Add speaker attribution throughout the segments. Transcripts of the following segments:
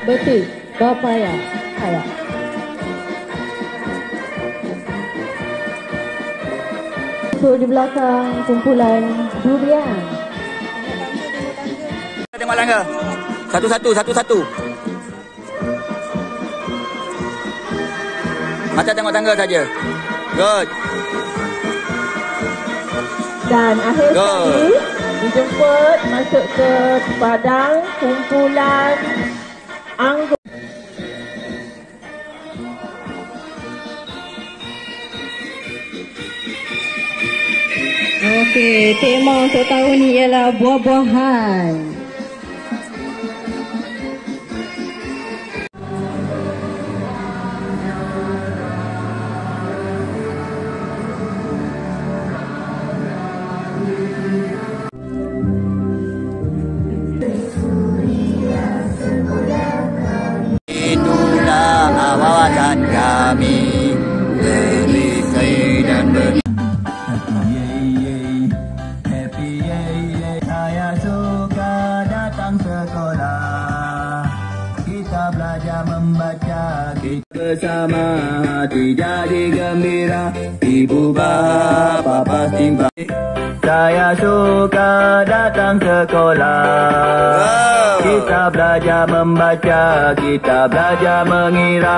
Speaker 1: Betik Papaya. Ayak. So di belakang kumpulan durian.
Speaker 2: Tengok tangga. Satu-satu. Mata tengok tangga saja. Good.
Speaker 1: Dan akhir sekali dijemput masuk ke padang kumpulan anggur. Okey, tema untuk tahun ni ialah buah-buahan.
Speaker 2: Itulah awalan kami berisai dan belajar membaca bersama hati jadi gembira, ibu bapa pasti saya suka datang sekolah. Kita belajar membaca, kita belajar mengira.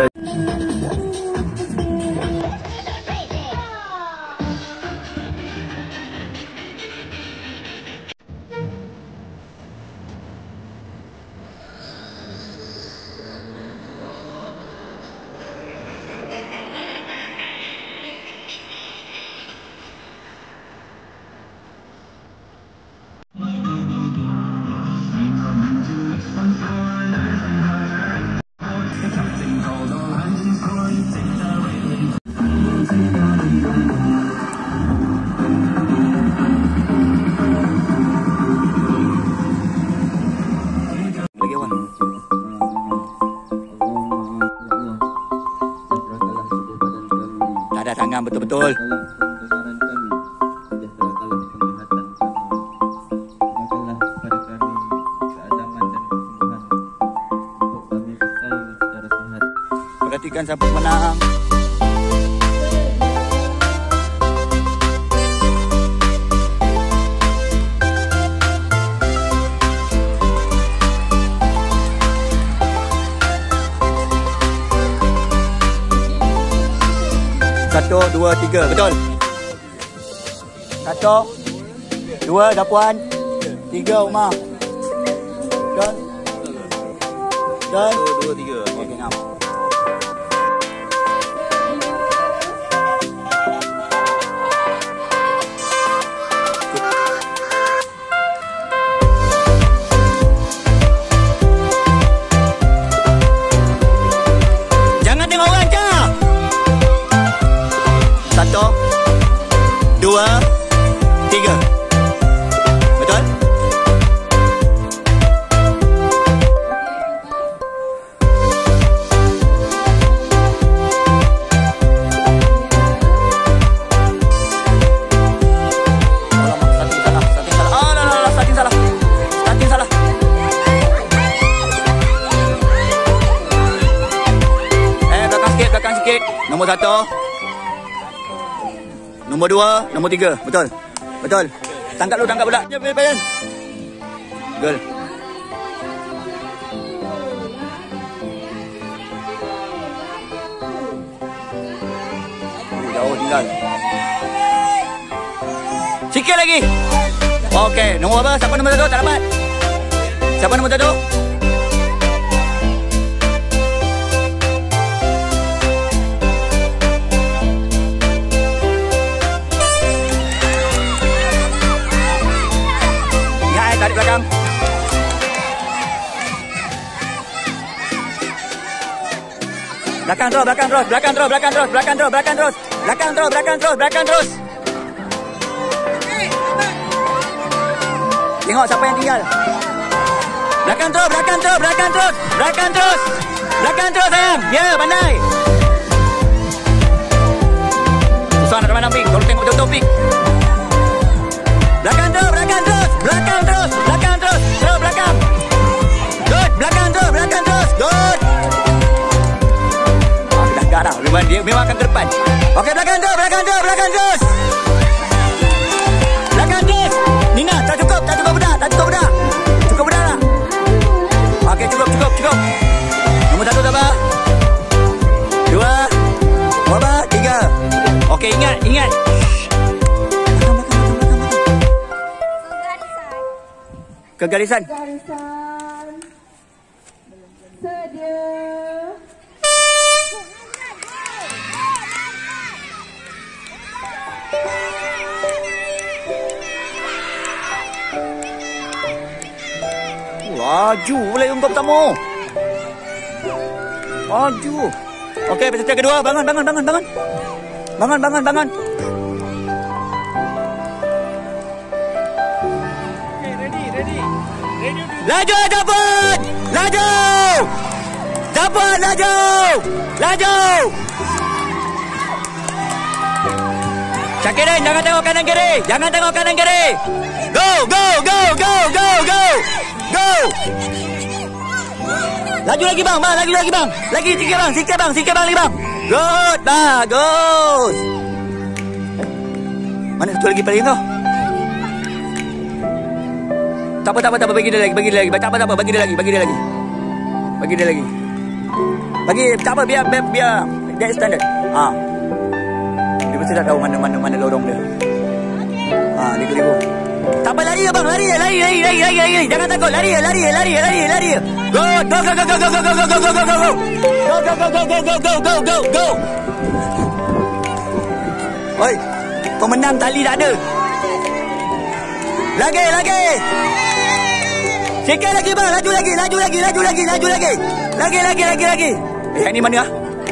Speaker 2: Ada tangan betul-betul. Perhatikan siapa menang. Satu, dua, tiga, betul. Satu, dua, Dapuan. Tiga, Umar. Betul. Betul. Satu, dua, tiga. Okey, enam. Jangan tengok orang, Cak. Satu, dua, tiga. Betul? Starting salah. Belakang sikit. Nombor satu. Nombor dua, nombor tiga. Betul. Tangkap budak. Ya, Bayan. Gol. Jauh tinggal. Sikit lagi. Okey, nombor apa? Siapa nombor satu? Tak dapat. Siapa nombor satu? Tarik belakang. Belakang terus. Tengok siapa yang tinggal. Belakang terus sayang. Ya, pandai. Susah nak pandang Pik. Tolong tengok betul-betul Pik. Belakang terus. Terus belakang. Good, belakang terus. memang akan ke depan. Okey, belakang terus. Belakang terus. Nina, tak cukup budak. Cukup budak lah. Okey, cukup. Nombor 1 sabar. 2, sabar, 3. Okey, ingat. Kegarisan.
Speaker 1: Sedia.
Speaker 2: Laju pula ungkap pertama. Laju. Okey, peserta kedua. Bangun.
Speaker 3: Okay, ready.
Speaker 2: Laju, dapat. Laju. Syakirin, jangan tengok kanan kiri. Go. Laju lagi bang. Lagi sikit bang lagi bang. Good, bagus. Mana satu lagi paling kau? Tak apa, bagi dia lagi. Tak apa, bagi dia lagi. Tak apa, biar dia standard. Dia mesti tak tahu mana lorong dia. Dia keliru. Tak apa, lari bang, lari. Jangan takut, lari. Go. Oi, pemenang tali tak ada. Lagi. Sikit lagi bang, laju lagi. Lagi. Yang ni mana ah?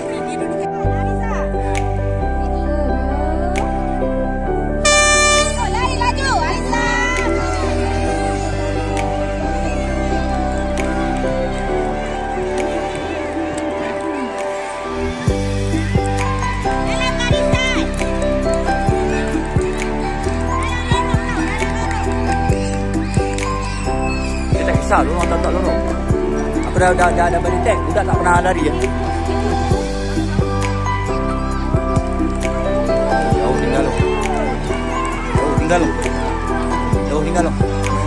Speaker 2: Kisah lorong tak lorong. Aku dah balik tag. Budak tak pernah lari ya. Jauh tinggal lo.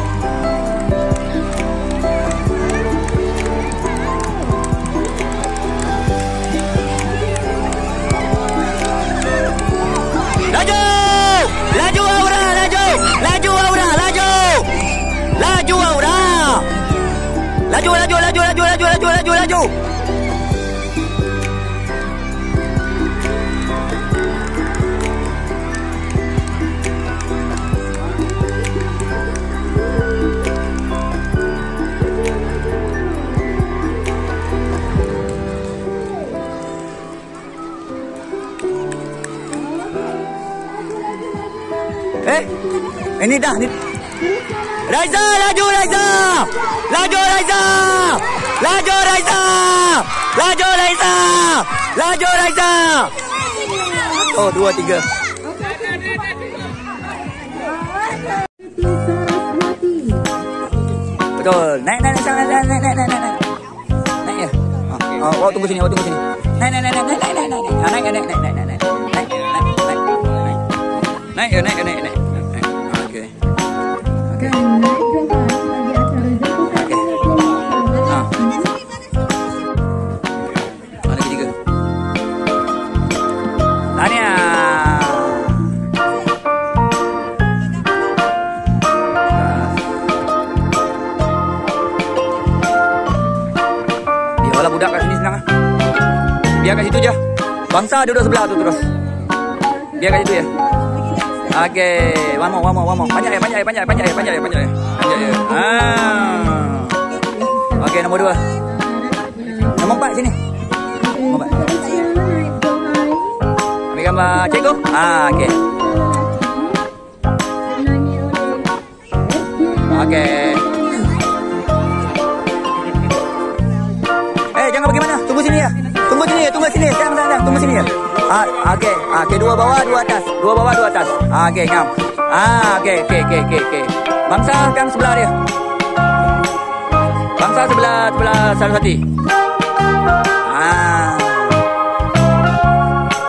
Speaker 2: Laju Aura. Laju. Ini dah ni. Raiza, laju Raiza. Oh, 2, 3. Betul. Naik sana. Naik ya. Oh, tunggu sini. Naik. Naik. Budak kat sini senang ah. Biar kat situ je. Bangsa duduk sebelah tu terus. Biar kat situ ya. Okey, one more. Panjat ya. Okey, nombor 2. Nombor 4 sini. Nombor 4. Ambil gambar cikgu. Okey. Okey. Jangan pergi mana? Tunggu sini ya. Sekarang. Tunggu sini ya. Okey. Okey, 2 bawah, 2 atas. Okey, ngam. Okey. Bangsa kan sebelah dia. Bangsa sebelah Saraswati.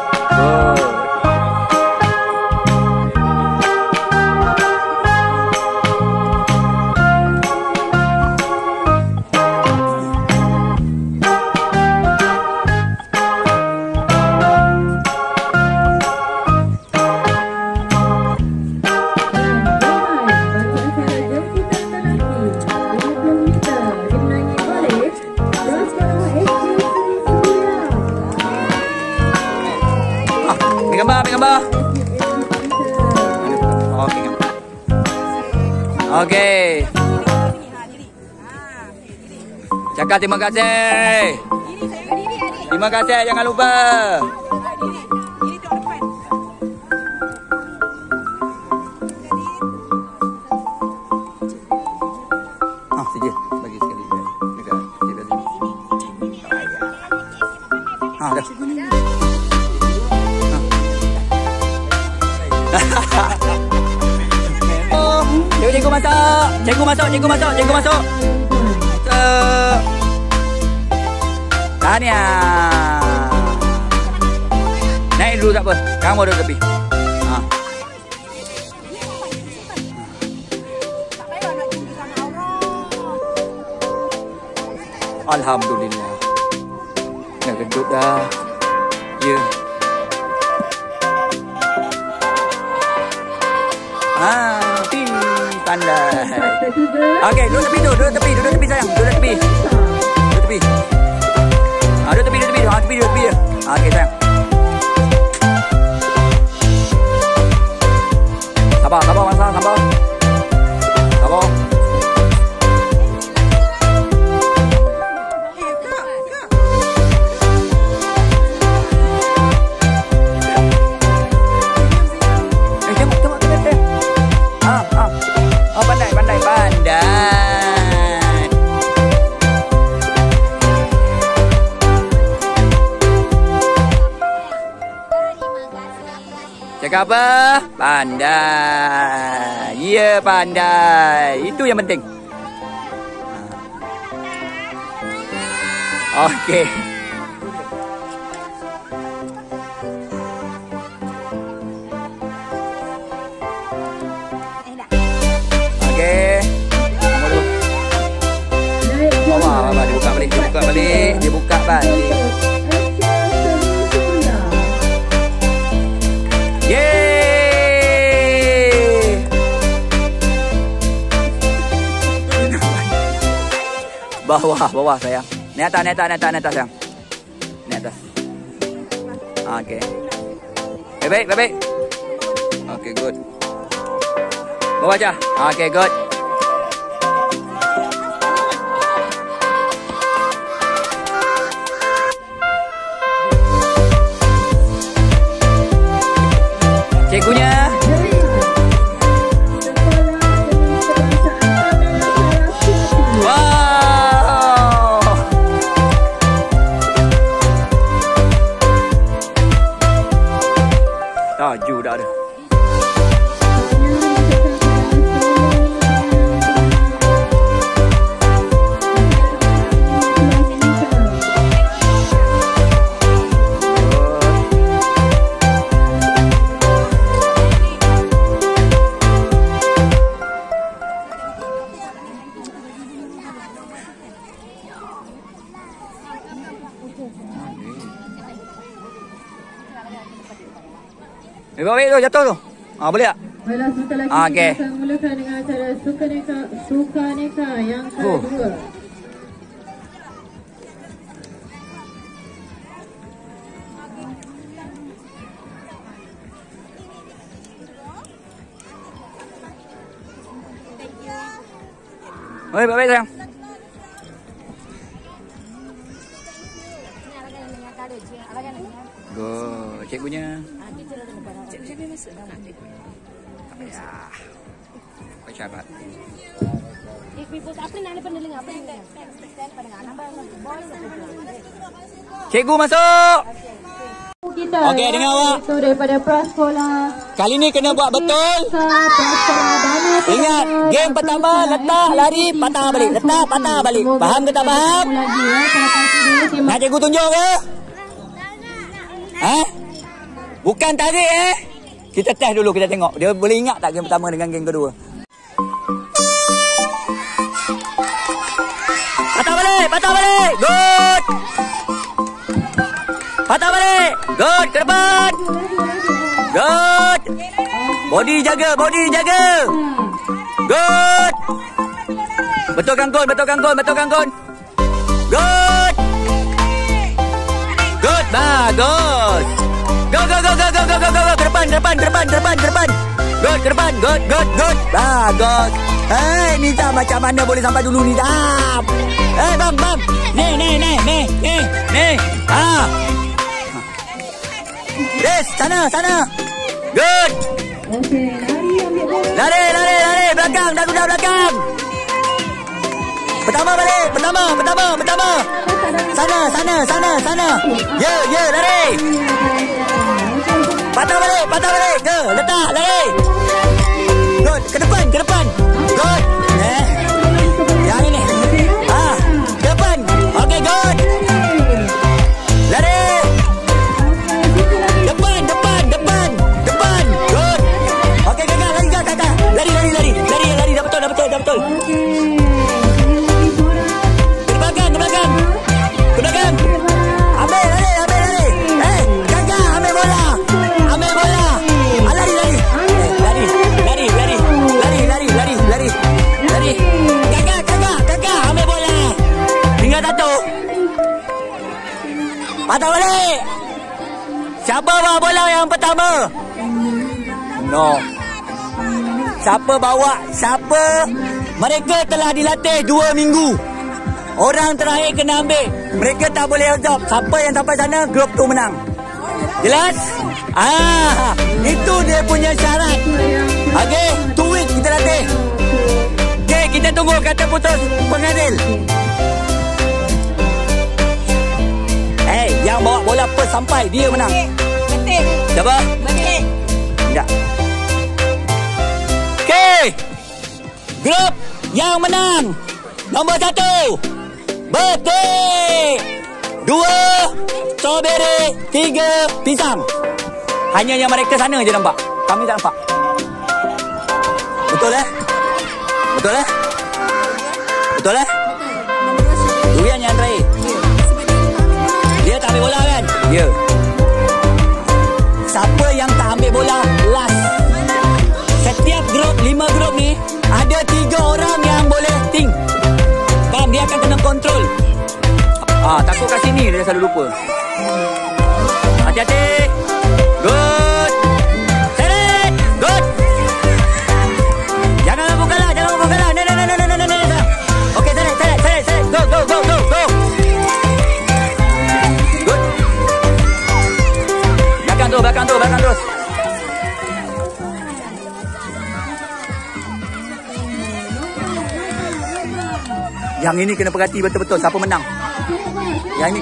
Speaker 2: Okey. Cakap terima kasih. Terima kasih, jangan lupa. Saja bagi sekali dekat sini. Dah. Oh, cikgu masak. Cikgu masuk. Tahniah. Naik dulu tak apa. Kamu duduk tepi. Alhamdulillah. Dah gendut dah. Ya. Pandai. Okey, duduk tepi tu. Duduk tepi sayang. Duduk tepi. Duduk tepi. Duduk tepi. Okey sayang. Sabar masa, sabar. Cakap apa? Pandai. Ya, pandai. Itu yang penting. Okey. Okey. Nombor dulu. Bawa. Dia buka balik. Dia buka balik. Bawah sayang. Naik atas sayang. Naik atas. Okey. Baik. Okey, good. Bawah aja. Okey, good. Cikgunya. Laju dah ada. Baik tu, jatuh tu. Boleh tak?
Speaker 1: Baiklah, sebentar lagi kita akan mulakan dengan acara Sukaneka yang kedua.
Speaker 2: Baik sayang. Go, cikgunya. Cikgu masuk dah nak. Tak payah. Kau cabat. Cikgu masuk. Okey, dengar awak.
Speaker 1: Itu daripada prasekolah.
Speaker 2: Kali ni kena buat betul. Ingat, game pertama letak, lari, patah balik. Letak, patah balik. Faham ke tak faham? Nak cikgu tunjuk ke? Bukan tarik Kita test dulu, kita tengok. Dia boleh ingat tak game pertama dengan game kedua? Patah balik. Good. Patah balik. Good, ke depan. Good. Body jaga. Good. Betulkan kon. Good. Good, bagus. Go. Ke depan. Good. Bagus. Ni Zam macam mana boleh sampai dulu ni Zam? Bang. Ni. Yes, sana. Good.
Speaker 1: Okey, lari ambil bola.
Speaker 2: Lari. Belakang, dah sudah belakang. Pertama balik. Pertama. Sana. Ya, lari. Patah balik. Ke, letak, lari. Good, ke depan. Good. Yang ini. Depan. Okey, good. Lari. Depan. Good. Okey, kakak, lari kakak. Lari. Dah betul. Ke belakang. Ambil lari. Kakak, ambil bola. Lari. Kakak, ambil bola. Tinggal satu. Patah balik. Siapa bawa bola yang pertama? No. Siapa? Mereka telah dilatih 2 minggu. Orang terakhir kena ambil. Mereka tak boleh absorb. Siapa yang sampai sana, grup tu menang. Jelas? Itu dia punya syarat. Okey, 2 week kita latih. Okey, kita tunggu kata putus pengadil. Yang bawa bola first sampai, dia menang.
Speaker 3: Betul.
Speaker 2: Siapa?
Speaker 3: Betul.
Speaker 2: Tak. Okey. Grup yang menang. Nombor 1. Betul. 2. Strawberry. 3. Pisang. Hanya yang mereka sana je nampak. Kami tak nampak. Betul? Durian yang terakhir. Dia tak ambil bola kan? Ya. Siapa yang tak ambil bola last? Setiap grup, 5 grup ni, ada 3 orang yang boleh think. Faham? Dia akan kena kontrol. Takut kat sini dia selalu lupa. Hati-hati. Good. Seret. Good. Jangan mampu kalah. No. Okey, seret. Go. Good. Belakang terus. Yang ini kena perhati betul-betul siapa menang. Okey,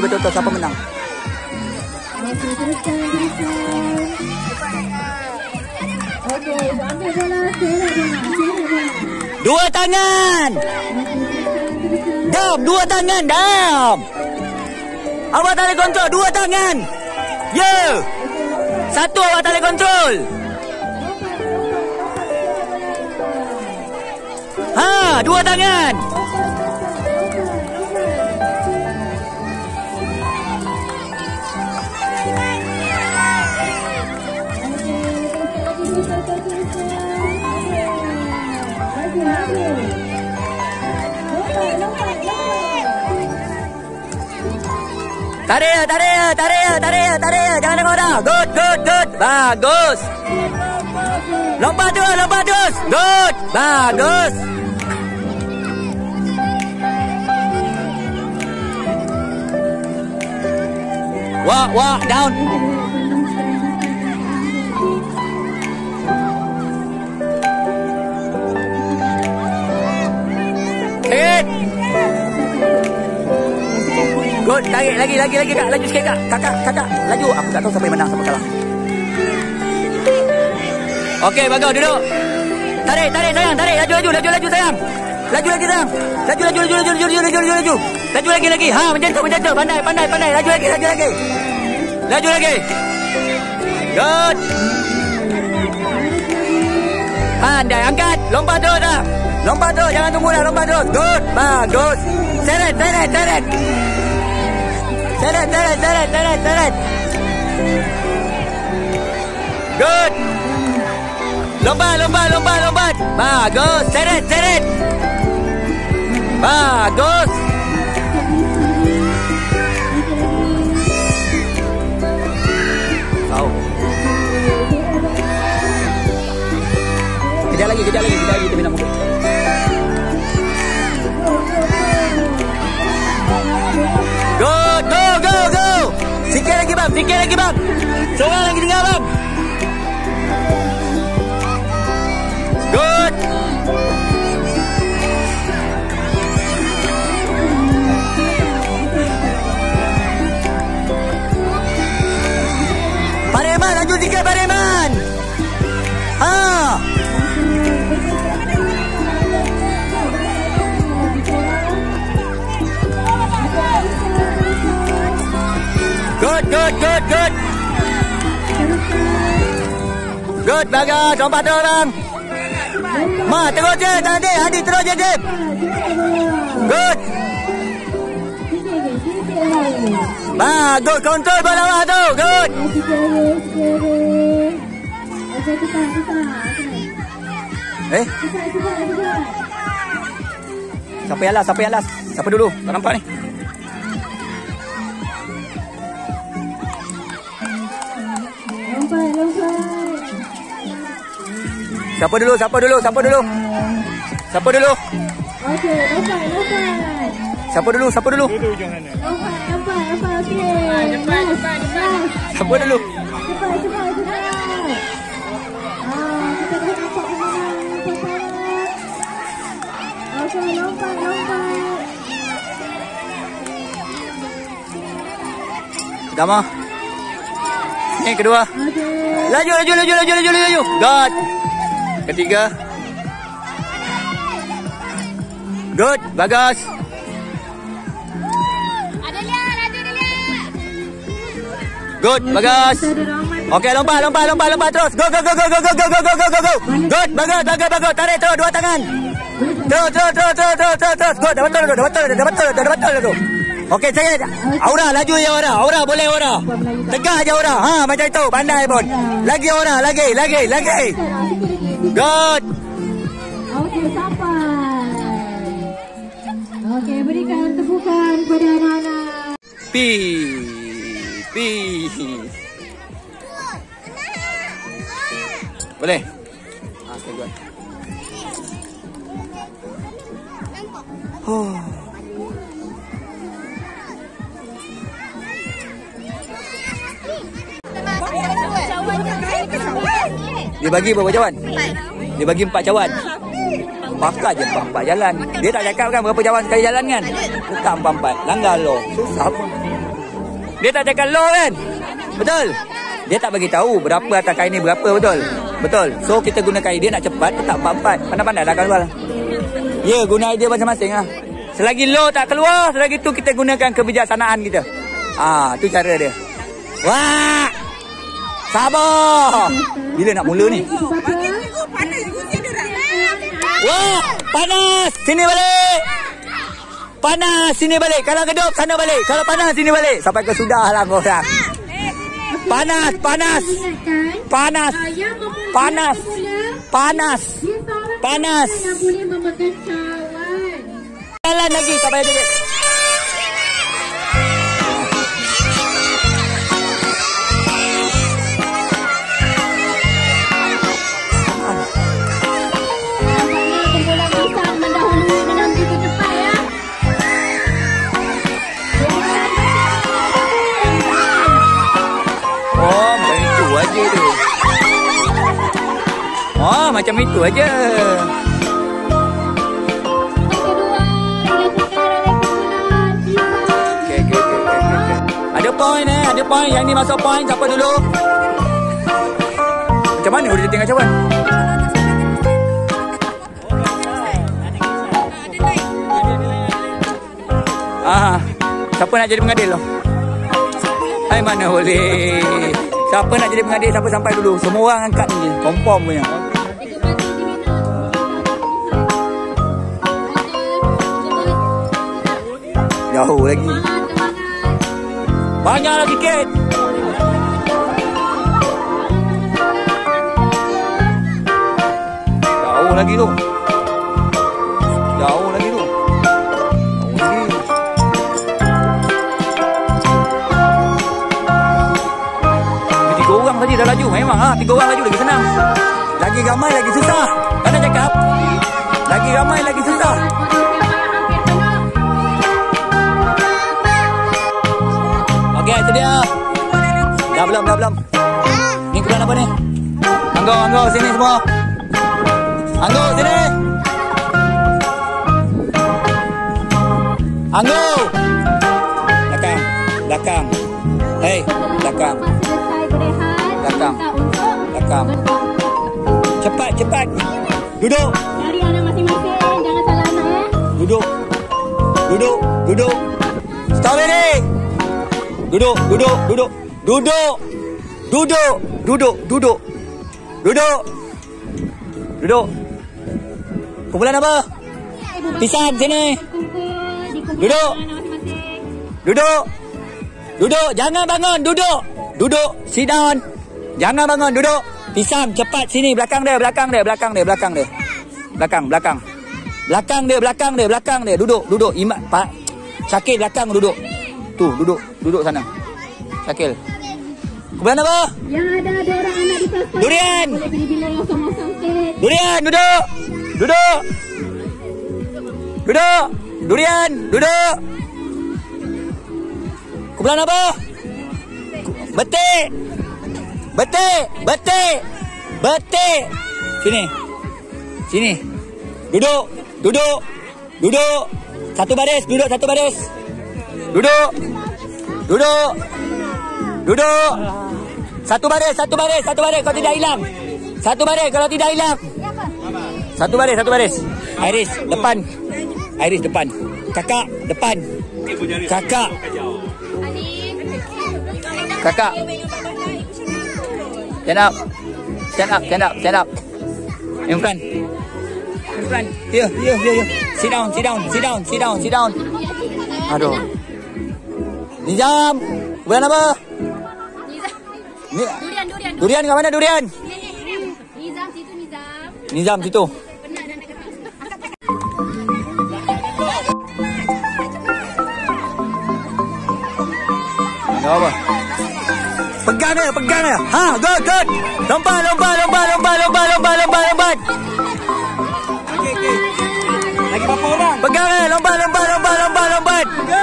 Speaker 2: ambil bola, Dua tangan. Dua tangan. Awak tak boleh kontrol. 2 tangan. Ya. 1 awak tak boleh kontrol. Ha, 2 tangan. Tarik. Jangan tengok dah. Good. Bagus. Lompat terus. Good. Bagus. Walk down. Hit. Good, tarik lagi kak. Laju sikit kak. Kakak. Laju. Aku tak tahu siapa yang menang, siapa kalah. Okey, bagus, duduk. Tarik sayang, tarik. Laju sayang. Laju sayang. Laju. Laju lagi. Ha, macam tu. Pandai. Laju lagi. Good. Pandai, angkat. Lompat terus dah. Jangan tunggu dah. Lompat terus. Good, bagus. Seret. Seret. Good. Lompat. Bagus. Seret. Bagus. Kau. Kejap lagi kita minum. Sikit lagi bang. Seorang lagi tinggal bang. Good. Pareman, laju sikit Pareman. Ha. Good. Good, bagus. Lompat terus bang. Ma, terus je tadi. Adi terus je, Dip. Good. Good. Kontrol bola bawah tu. Good. Siapa yang last? Siapa dulu? Tak nampak ni. Siapa dulu?
Speaker 1: Okey, lompat.
Speaker 2: Siapa dulu?
Speaker 1: Lompat, okey. Cepat.
Speaker 2: Siapa dulu?
Speaker 1: Cepat. Kita dah nampak pemenang. Okey, lompat.
Speaker 2: Pertama. Ni kedua.
Speaker 1: Okey.
Speaker 2: Laju. Good. Ketiga. Good. Bagus. Good. Bagus. Okey, lompat terus. Go. Good. Bagus. Tarik terus dua tangan. Terus. Good. Dah betul tu. Okey, saya Aura laju je Aura. Aura boleh Aura. Tegak je Aura. Ha, macam itu. Pandai pun. Lagi Aura, lagi. Good.
Speaker 1: Okey, sampai. Okey, berikan tepukan kepada anak-anak.
Speaker 2: Boleh? Okay, good. Dia bagi berapa cawan? 4. Dia bagi 4 cawan. Pakar je 4 jalan. Dia tak cakap kan berapa cawan sekali jalan kan? Tetap 4. Langgar law. Susah pun. Dia tak cakap law kan? Betul? Dia tak bagi tahu berapa atas kain ni berapa, betul? So kita guna kain dia nak cepat tetap 4. Pandai-pandai dah keluar. Ya, guna idea masing-masing lah. Selagi law tak keluar, selagi tu kita gunakan kebijaksanaan kita. Tu cara dia. Wah! Sabar! Bila nak mula ni? Wah! Panas! Sini balik! Panas! Sini balik! Kalau kedop, sana balik! Kalau panas, sini balik! Sampai ke sudah lah korang. Panas! Jalan lagi! Tak payah jadi. Macam itu aja. Okay. Ada point. Yang ni masuk point. Siapa dulu? Macam mana dia tengah cawan? Siapa nak jadi pengadil tu? Hai, mana boleh. Siapa nak jadi pengadil, siapa sampai dulu. Semua orang angkat ni. Confirm punya. Jauh lagi. Banyaklah sikit. Jauh lagi tu. Tiga orang tadi dah laju. Memang 3 orang laju lagi senang. Lagi ramai lagi susah. Kan nak cakap? Lagi ramai lagi susah. Okey, itu dia. Dah belum. Ni kebetulan apa ni? Anggo sini semua. Anggo sini. Anggo. Belakang. Hei, belakang. Cepat. Duduk.
Speaker 1: Cari anak masing-masing, jangan salah anak ya.
Speaker 2: Duduk. Strawberry. Duduk. Kumpulan apa? Pisang sini. Duduk. Jangan bangun. Duduk. Sit down. Jangan bangun. Duduk. Pisang cepat sini. Belakang dia. Belakang dia. Duduk. Imat Pak. Syakil belakang duduk. Tu duduk sana. Syakil. Kumpulan apa?
Speaker 1: Yang ada orang anak di kelas.
Speaker 2: Durian.
Speaker 1: Boleh pergi bilang kosong-kosong sikit.
Speaker 2: Durian duduk. Durian duduk. Kumpulan apa? Betik. Sini. Duduk. Satu baris. Duduk. Satu baris. Kalau tidak hilang. Kalau tidak hilang. Satu baris. Iris depan. Kakak depan. Kakak. Stand up. In front. Here. Sit down. Aduh. Nizam. Bukan apa? Durian ke mana durian? Nizam situ. Apa? Pegang dia. Ha, good. Lompat. Okey. Lagi berapa orang? Pegang dia, lompat. Go!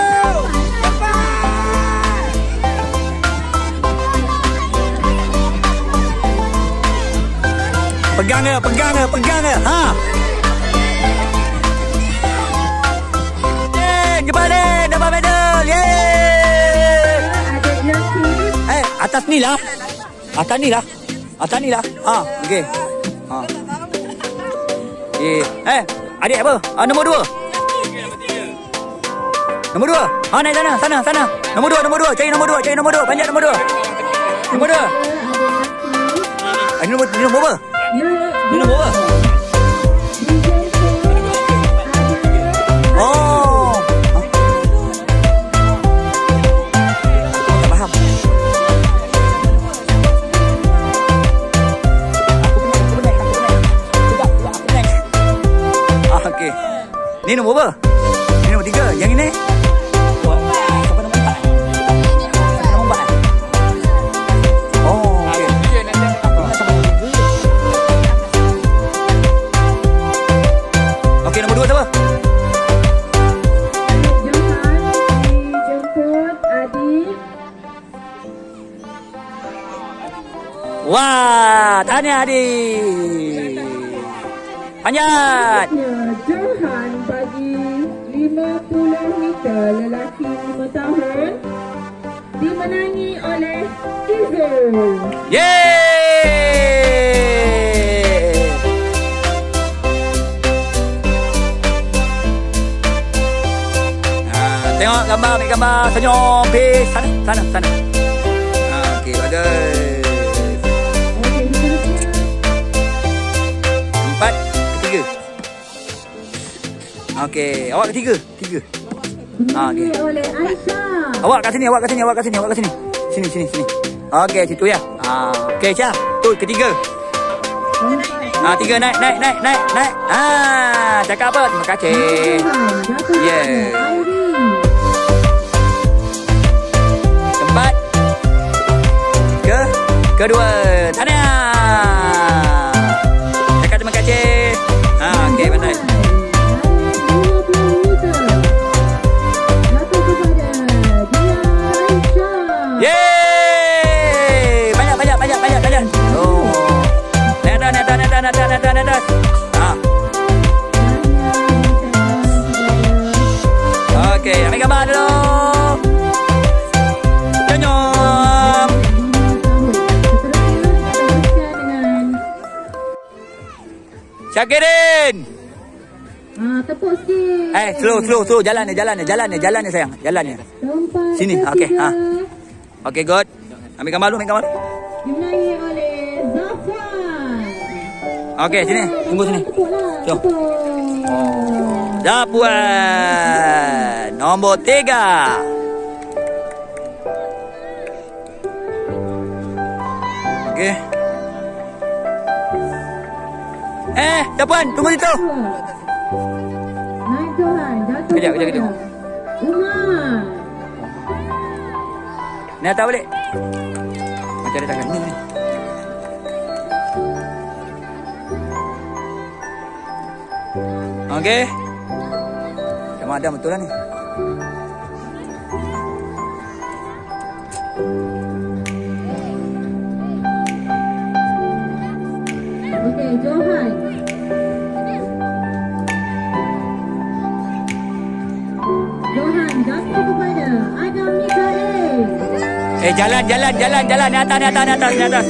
Speaker 2: Pegang dia. Ha. Cepat dapat medal. Atas ni lah. Ha, okey. Ha. Adik apa? Nombor 2. Ha, naik sana. Nombor 2. Cari nombor 2. Panjat nombor 2. Nombor 2. Ini nombor apa? Ini nombor apa? Oh. Tak faham. Okey. Ni nombor apa? Ni nombor 3. Yang ini? Siapa nombor 4? Nombor 4. Oh, okey. Okey, nombor 2 siapa?
Speaker 1: Dijemput adik.
Speaker 2: Wah, tahniah adik. Panjat.
Speaker 1: Johan bagi 50 meter lelaki 5 tahun dimenangi oleh Izul.
Speaker 2: Yeay. Tengok gambar, ambil gambar, senyum, peace. Sana. Okey, bagus. Empat, ketiga. Okey, awak ketiga. Okey.
Speaker 1: Oleh Aisyah.
Speaker 2: Awak kat sini. Sini. Okey, situ ya. Okey, Syah. Tu ketiga. 3 naik. Cakap apa? Terima kasih. Yeah. Tempat kedua. Tahniah. Cakap terima kasih. Okey, pandai. Yeay. atas. Ha. Okey, ambil gambar dulu. Senyum. Syakirin.
Speaker 1: Tepuk sikit.
Speaker 2: Slow. Jalan ni sayang. Jalannya. Sini. Okey, ha. Okey, good. Ambil gambar dulu.
Speaker 1: Dimenangi oleh Zafwan.
Speaker 2: Okey, sini. Tunggu sini. Jom.
Speaker 1: Oh.
Speaker 2: Zafwan. Nombor 3. Okey. Zafwan, tunggu situ.
Speaker 1: Naik Johan. Jatuh.
Speaker 2: Kejap.
Speaker 1: Umar.
Speaker 2: Ni atas balik. Macam ada tangan ni. Okey. Memang ada betul lah ni.
Speaker 1: Okey, Johan. Johan jatuh kepada Adam Mikael.
Speaker 2: Jalan. Ni atas.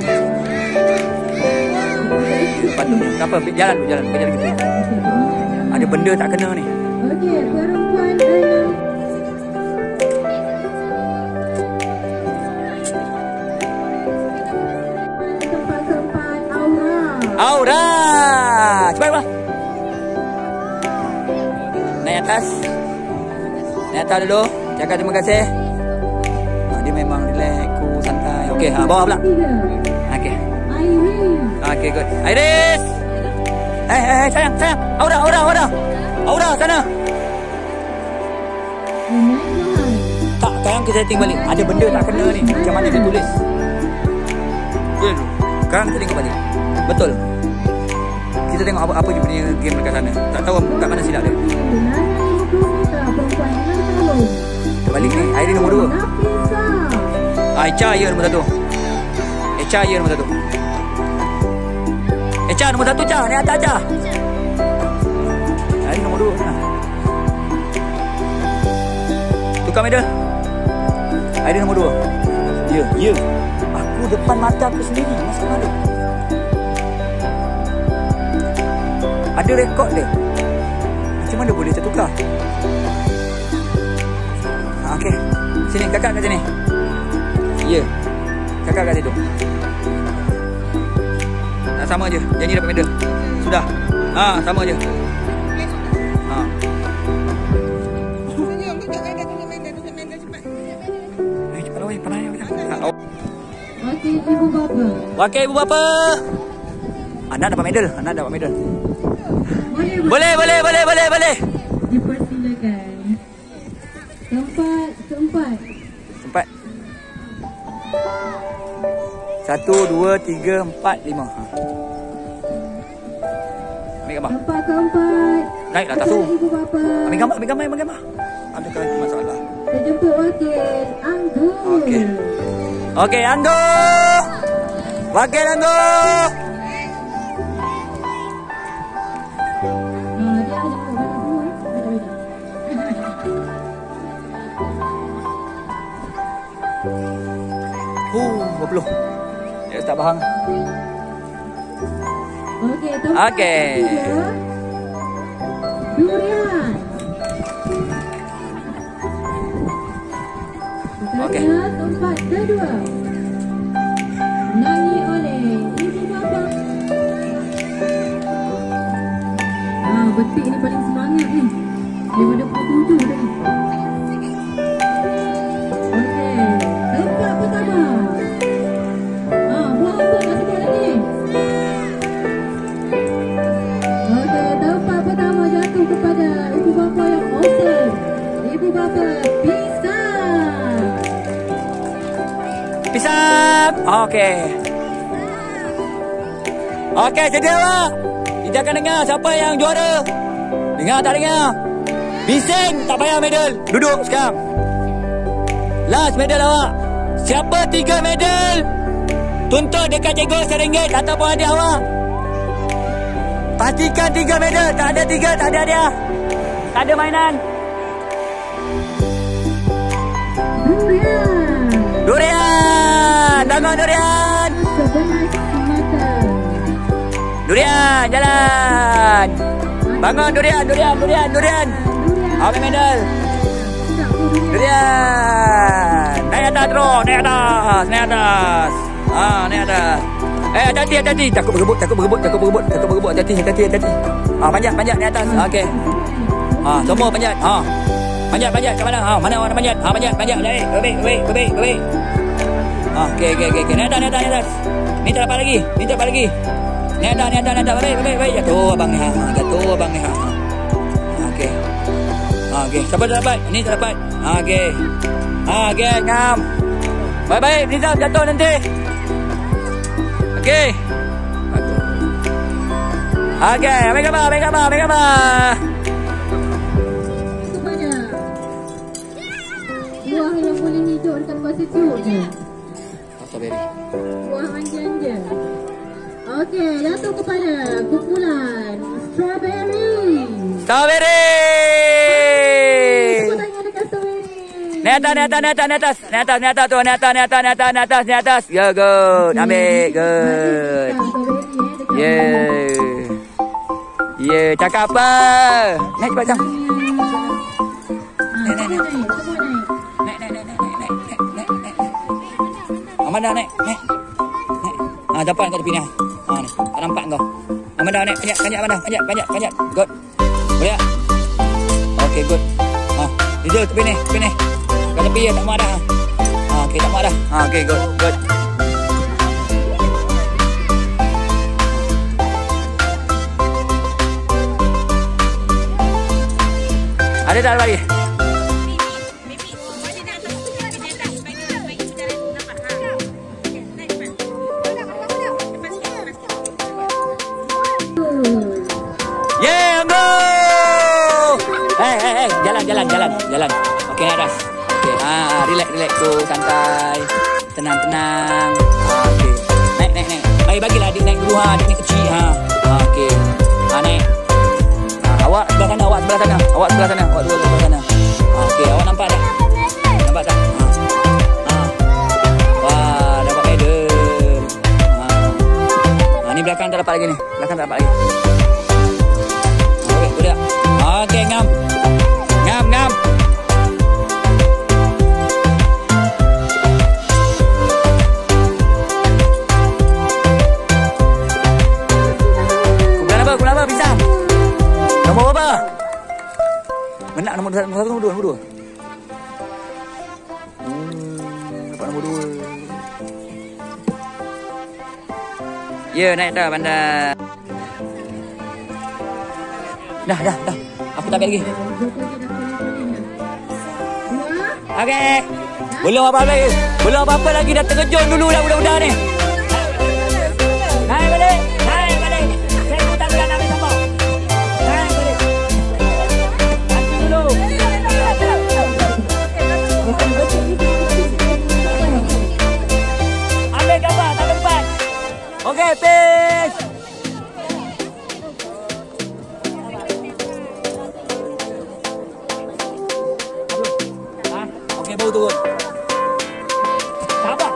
Speaker 2: Tak apa, jalan. Kerja gitu. Ada benda tak kena ni.
Speaker 1: Okey, perempuan dalam tempat keempat,
Speaker 2: Aura. Cepat. Naik atas dulu. Cakap terima kasih. Dia memang relax, cool, santai. Okey, bawah pula. Okey.
Speaker 1: Irene.
Speaker 2: Okey, good. Iris. Sayang. Aura sana. Tak, sekarang kita setting balik. Ada benda tak kena ni. Macam mana dia tulis? Betul. Sekarang kita tengok balik. Betul. Kita tengok apa dia punya game dekat sana. Tak tahu kat mana silap dia. Balik ni. Irene nombor 2. Aicha ya nombor 1. Aicha nombor 1. Aicha nombor 1 Cha. Ni atas Cha. Irene nombor 2 sana. Tukar medal. Irene nombor 2. Ya. Aku depan mata aku sendiri. Masa mana? Ada rekod dia. Macam mana boleh tertukar? Okey. Sini, kakak kat sini. Ya. Kakak kat situ. Sama je. Janji dapat medal. Sudah. Sama je. Cepat penanya. Wakil ibu bapa. Anak dapat medal. Boleh.
Speaker 1: Dipersilakan. Tempat keempat.
Speaker 2: 1, 2, 3, 4, 5. Ambil gambar.
Speaker 1: Tempat keempat.
Speaker 2: Naiklah atas tu.
Speaker 1: Ibu bapa.
Speaker 2: Ambil gambar. Adakah itu masalah?
Speaker 1: Terjemput wakil Anggun.
Speaker 2: Okey, Anggun. Wakil Anggun.
Speaker 1: Dia ada gambar
Speaker 2: dua. 20. Dia tak faham.
Speaker 1: Okey, tempat ketiga. Durian.
Speaker 2: Okey.
Speaker 1: Tempat kedua. Nyanyi oleh ibu bapa. Betik ni paling semangat ni. Daripada pukul 7 tadi. Okey. Tempat pertama. Buang apa nak sebut lagi? Okey, tempat pertama jatuh kepada ibu bapa yang awesome. Ibu bapa
Speaker 2: Pisang. Okey, sedia awak. Kita akan dengar siapa yang juara. Dengar tak dengar? Bising, tak payah medal. Duduk sekarang. Last medal awak. Siapa 3 medal? Tuntut dekat cikgu RM1 ataupun hadiah awak. Pastikan 3 medal. Tak ada 3, tak ada dia. Tak ada mainan. Durian. Bangun Durian.
Speaker 1: 11 meter.
Speaker 2: Durian, jalan. Bangun Durian. Ambil medal. Durian. Naik atas terus. Naik atas. Naik atas. Hati-hati. Takut berebut. Hati-hati. Panjat naik atas. Okey. Semua panjat. Panjat kat mana? Mana orang panjat? Panjat. Baik. Okey. Naik atas. Ni tak dapat lagi. Naik atas. Baik. Jatuh abang ni. Okey. Siapa tak dapat? Ni tak dapat. Okey, ngam. Baik. Nizam jatuh nanti. Okey. Ambil gambar.
Speaker 1: Kepada buah yang boleh hidup dekat tempat sejuk je. Buah manja. Okey, jatuh kepada kumpulan strawberry.
Speaker 2: Naik atas. Ya, good. Ambil, good. Yeah, cakap apa? Naik cepat jam. Naik. Amanda naik. Depan kau tepi ni. Ni. Tak nampak kau. Amanda naik, panjat. Good. Boleh tak? Okey, good. Dia tepi ni. Kau tepi ya, tak mau dah. Okey, tak mau dah. Okey, good. Ada tak lagi? Yeah, go! Hey, jalan. Okey, naik atas. Okey, relax tu, santai. Tenang. Okey. Naik. Bagilah adik naik dulu adik ni kecil Okey. Naik. Awak sebelah sana. Awak dua sebelah sana. Okey, awak nampak tak? Wah, dapat medal. Ni belakang tak dapat lagi ni. Okey, boleh tak? Okey, ngam. Kumpulan apa? Bisa? Nombor apa? Menak nombor 1, nombor 2. Dapat nombor 2. Ya, naik dah bandar. Dah. Aku tak ambil lagi. Okey. Belum apa-apa lagi. Dah terkejut dulu dah budak-budak ni. Naik balik. Saya pun tak akan ambil sampah. Naik balik. Nanti dulu. Ambil gambar, tak tempat. Okey, peace. Okey, baru turun. Sabar.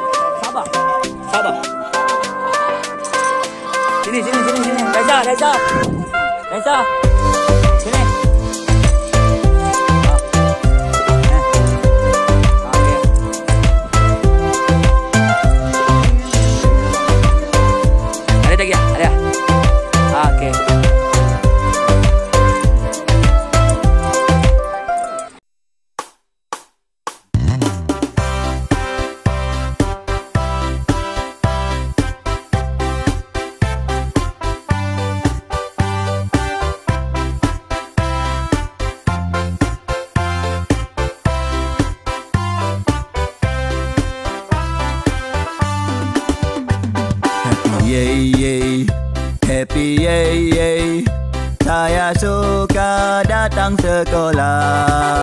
Speaker 2: Sini. Reza. Sini. Okey. Ada lagi? Ada. Okey. Happy yay. Saya suka datang sekolah.